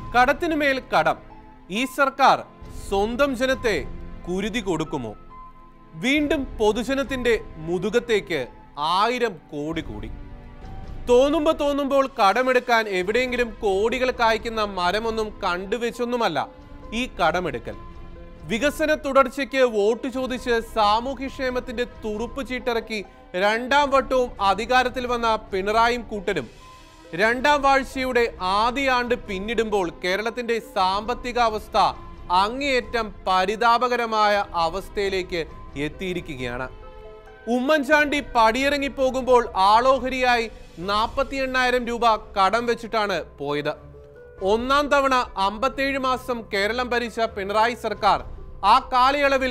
കടത്തിനുമേൽ കടം. ഈ സർക്കാർ സ്വന്തം ജനത്തെ കുരുതി കൊടുക്കുമോ? വീണ്ടും പൊതുജനത്തിന്റെ മുതുകത്തേക്ക് 1000 കോടി കൂടി. തോന്നുമ്പോൾ കടമെടുക്കാൻ എവിടെയെങ്കിലും കോടികൾ കായ്ക്കുന്ന മരമൊന്നും കണ്ടുവെച്ചൊന്നുമല്ല ഈ കടമെടുക്കൽ. വികസന തുടർച്ചയ്ക്ക് വോട്ട് ചോദിച്ച് സാമൂഹ്യക്ഷേമത്തിന്റെ തുറുപ്പ് ചീട്ടിറക്കി 2ാം വട്ടവും അധികാരത്തിൽ വന്ന പിണറായിയും കൂട്ടരും 2ാം വാഴ്ചയുടെ ആദ്യ ആണ്ട് പിന്നിടുമ്പോൾ കേരളത്തിന്റെ സാമ്പത്തിക അവസ്ഥ അങ്ങേയറ്റം പരിതാപകരമായ അവസ്ഥയിലേക്ക് എത്തിയിരിക്കുകയാണ്. ഉമ്മൻചാണ്ടി പടിയിറങ്ങി പോകുമ്പോൾ ആളോഹരിയായി 48,000 രൂപ കടം വെച്ചിട്ടാണ് പോയത്. 1ാം തവണ 57 മാസം കേരളം ഭരിച്ച പിണറായി സർക്കാർ ആ കാലയളവിൽ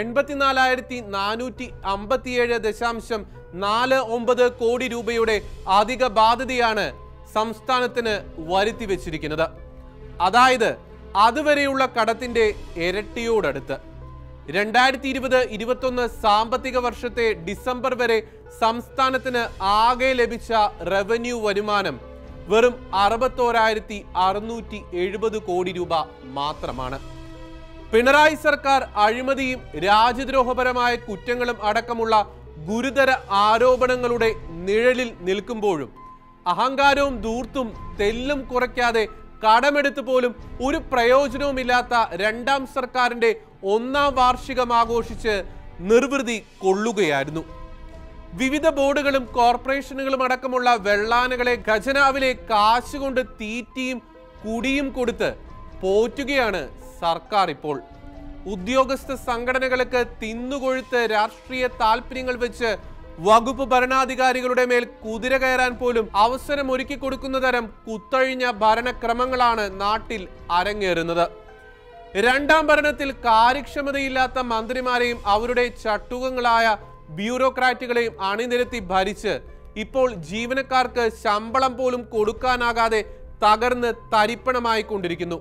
84,457.49 കോടി രൂപയുടെ അധിക ബാധ്യതയാണ് സംസ്ഥാനത്തിന് വരുത്തി വെച്ചിരിക്കുന്നത്. അതായത് അതുവരെയുള്ള കടത്തിന്റെ ഇരട്ടിയോടടുത്ത്. 2020-21 സാമ്പത്തിക വർഷത്തെ ഡിസംബർ വരെ സംസ്ഥാനത്തിന് ആകെ ലഭിച്ച റവന്യൂ വരുമാനം വെറും 61,670 കോടി രൂപ മാത്രമാണ്. പിണറായി സർക്കാർ അഴിമതിയും രാജ്യദ്രോഹപരമായ കുറ്റങ്ങളും അടക്കമുള്ള ഗുരുതര ആരോപണങ്ങളുടെ നിഴലിൽ നിൽക്കുമ്പോഴും അഹങ്കാരവും ധൂർത്തും തെല്ലും കുറയ്ക്കാതെ കടമെടുത്ത് പോലും ഒരു പ്രയോജനവുമില്ലാത്ത 2ാം സർക്കാരിന്റെ 1ാം വാർഷികം ആഘോഷിച്ച് നിർവൃതി കൊള്ളുകയായിരുന്നു. വിവിധ ബോർഡുകളും കോർപ്പറേഷനുകളും അടക്കമുള്ള വെള്ളാനകളെ ഖജനാവിലെ കാശുകൊണ്ട് തീറ്റിയും കുടിയും കൊടുത്ത് പോറ്റുകയാണ് സർക്കാർ ഇപ്പോൾ. ഉദ്യോഗസ്ഥ സംഘടനകൾക്ക് തിന്നുകൊഴുത്ത് രാഷ്ട്രീയ താല്പര്യങ്ങൾ വെച്ച് വകുപ്പ് ഭരണാധികാരികളുടെ മേൽ കുതിര കയറാൻ പോലും അവസരം ഒരുക്കി കൊടുക്കുന്ന തരം കുത്തഴിഞ്ഞ ഭരണക്രമങ്ങളാണ് നാട്ടിൽ അരങ്ങേറുന്നത്. 2ാം ഭരണത്തിൽ കാര്യക്ഷമതയില്ലാത്ത മന്ത്രിമാരെയും അവരുടെ ചട്ടുകങ്ങളായ ബ്യൂറോക്രാറ്റുകളെയും അണിനിരത്തി ഭരിച്ച് ഇപ്പോൾ ജീവനക്കാർക്ക് ശമ്പളം പോലും കൊടുക്കാനാകാതെ തകർന്ന് തരിപ്പണമായി കൊണ്ടിരിക്കുന്നു.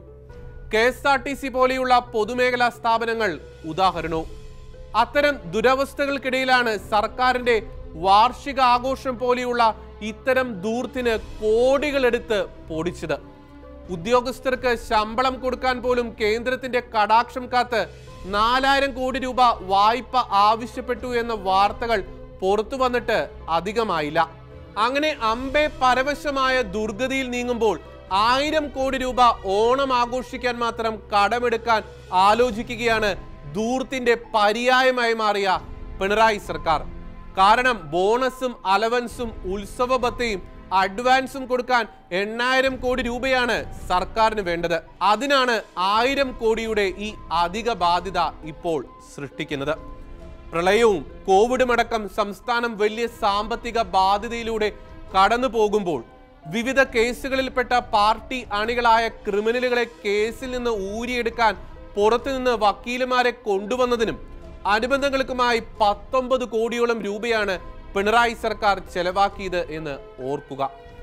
KSRTC പോലെയുള്ള പൊതുമേഖലാ സ്ഥാപനങ്ങൾ ഉദാഹരണവും. അത്തരം ദുരവസ്ഥകൾക്കിടയിലാണ് സർക്കാരിന്റെ വാർഷിക ആഘോഷം പോലെയുള്ള ഇത്തരം ധൂർത്തിന് കോടികളെടുത്ത് പൊടിച്ചത്. ഉദ്യോഗസ്ഥർക്ക് ശമ്പളം കൊടുക്കാൻ പോലും കേന്ദ്രത്തിന്റെ കടാക്ഷം കാത്ത് 4,000 കോടി രൂപ വായ്പ ആവശ്യപ്പെട്ടു എന്ന വാർത്തകൾ പുറത്തു വന്നിട്ട് അധികമായില്ല. അങ്ങനെ അമ്പെ പരവശമായ ദുർഗതിയിൽ നീങ്ങുമ്പോൾ 1000 കോടി രൂപ ഓണം ആഘോഷിക്കാൻ മാത്രം കടമെടുക്കാൻ ആലോചിക്കുകയാണ് ധൂർത്തിന്റെ പര്യായമായി മാറിയ പിണറായി സർക്കാർ. കാരണം ബോണസും അലവൻസും ഉത്സവ ഭത്തയും അഡ്വാൻസും കൊടുക്കാൻ 8,000 കോടി രൂപയാണ് സർക്കാരിന് വേണ്ടത്. അതിനാണ് 1000 കോടിയുടെ ഈ അധിക ബാധ്യത ഇപ്പോൾ സൃഷ്ടിക്കുന്നത്. പ്രളയവും കോവിഡും അടക്കം സംസ്ഥാനം വലിയ സാമ്പത്തിക ബാധ്യതയിലൂടെ കടന്നു പോകുമ്പോൾ വിവിധ കേസുകളിൽപ്പെട്ട പാർട്ടി അണികളായ ക്രിമിനലുകളെ കേസിൽ നിന്ന് ഊരിയെടുക്കാൻ പുറത്തുനിന്ന് വക്കീലുമാരെ കൊണ്ടുവന്നതിനും അനുബന്ധങ്ങൾക്കുമായി 19 കോടിയോളം രൂപയാണ് പിണറായി സർക്കാർ ചെലവാക്കിയത് എന്ന് ഓർക്കുക.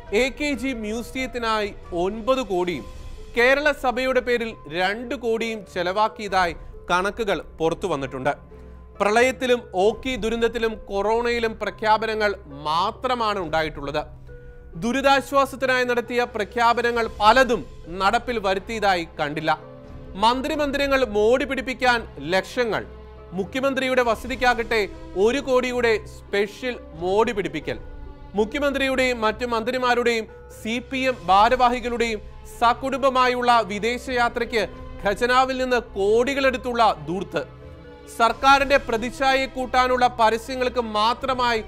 AKG മ്യൂസിയത്തിനായി 9 കോടിയും കേരള സഭയുടെ പേരിൽ 2 കോടിയും ചെലവാക്കിയതായി കണക്കുകൾ പുറത്തു വന്നിട്ടുണ്ട്. പ്രളയത്തിലും ഓക്കി ദുരന്തത്തിലും കൊറോണയിലും പ്രഖ്യാപനങ്ങൾ മാത്രമാണ് ഉണ്ടായിട്ടുള്ളത്. ദുരിതാശ്വാസത്തിനായി നടത്തിയ പ്രഖ്യാപനങ്ങൾ പലതും നടപ്പിൽ വരുത്തിയതായി കണ്ടില്ല. മന്ത്രിമന്ദിരങ്ങൾ മോടി പിടിപ്പിക്കാൻ ലക്ഷങ്ങൾ, മുഖ്യമന്ത്രിയുടെ വസതിക്കാകട്ടെ 1 കോടിയുടെ സ്പെഷ്യൽ മോടി പിടിപ്പിക്കൽ, മുഖ്യമന്ത്രിയുടെയും മറ്റു മന്ത്രിമാരുടെയും CPM ഭാരവാഹികളുടെയും സകുടുംബമായുള്ള വിദേശയാത്രയ്ക്ക് ഖജനാവിൽ നിന്ന് കോടികളെടുത്തുള്ള ധൂർത്ത്, സർക്കാരിന്റെ പ്രതിച്ഛായയെ കൂട്ടാനുള്ള പരസ്യങ്ങൾക്ക് മാത്രമായി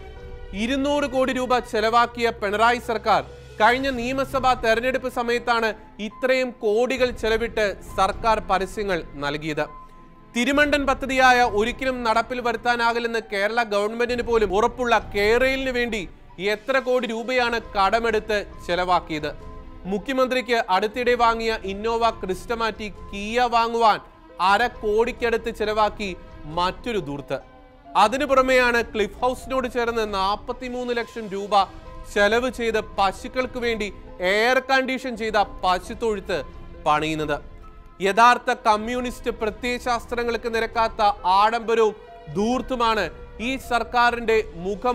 200 കോടി രൂപ ചെലവാക്കിയ പിണറായി സർക്കാർ കഴിഞ്ഞ നിയമസഭാ തെരഞ്ഞെടുപ്പ് സമയത്താണ് ഇത്രയും കോടികൾ ചെലവിട്ട് സർക്കാർ പരസ്യങ്ങൾ നൽകിയത്. തിരുമണ്ടൻ പദ്ധതിയായ ഒരിക്കലും നടപ്പിൽ വരുത്താനാകില്ലെന്ന് കേരള ഗവൺമെന്റിന് പോലും ഉറപ്പുള്ള കേരളിന് വേണ്ടി എത്ര കോടി രൂപയാണ് കടമെടുത്ത് ചെലവാക്കിയത്? മുഖ്യമന്ത്രിക്ക് അടുത്തിടെ വാങ്ങിയ ഇന്നോവ ക്രിസ്റ്റ മാറ്റി കിയ വാങ്ങുവാൻ 1/2 കോടിക്കടുത്ത് ചെലവാക്കി മറ്റൊരു ധൂർത്ത്. അതിനു പുറമെയാണ് ക്ലിഫ് ഹൗസിനോട് ചേർന്ന് 43 ലക്ഷം രൂപ ചെലവ് ചെയ്ത് പശുക്കൾക്ക് വേണ്ടി എയർ കണ്ടീഷൻ ചെയ്ത പശുത്തൊഴുത്ത് പണിയുന്നത്. യഥാർത്ഥ കമ്മ്യൂണിസ്റ്റ് പ്രത്യയശാസ്ത്രങ്ങൾക്ക് നിരക്കാത്ത ആഡംബരവും ധൂർത്തുമാണ് ഈ സർക്കാരിന്റെ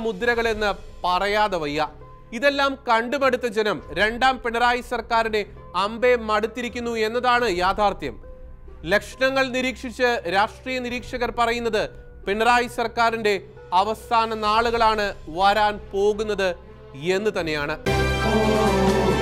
മുഖമുദ്രകളെന്ന് പറയാതെ വയ്യ. ഇതെല്ലാം കണ്ടുമടുത്ത ജനം 2ാം പിണറായി സർക്കാരിനെ അമ്പെ മടുത്തിരിക്കുന്നു എന്നതാണ് യാഥാർത്ഥ്യം. ലക്ഷണങ്ങൾ നിരീക്ഷിച്ച് രാഷ്ട്രീയ നിരീക്ഷകർ പറയുന്നത് പിണറായി സർക്കാരിന്റെ അവസാന നാളുകളാണ് വരാൻ പോകുന്നത് എന്ന് തന്നെയാണ്.